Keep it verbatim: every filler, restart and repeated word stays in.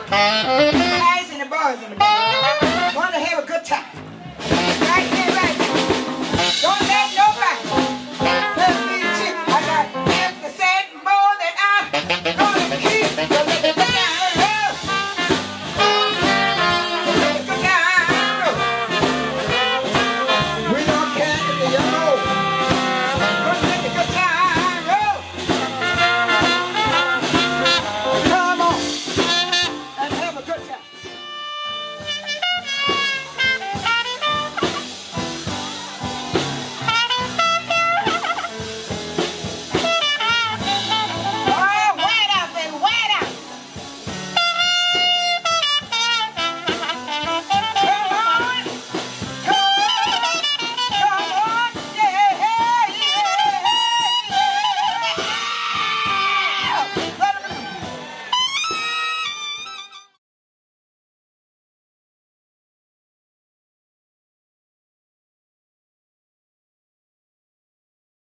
Guys and the boys in the back. Want to have a good time. Right here, right here. Don't let nobody. Let me check. I got fifty cents more than I.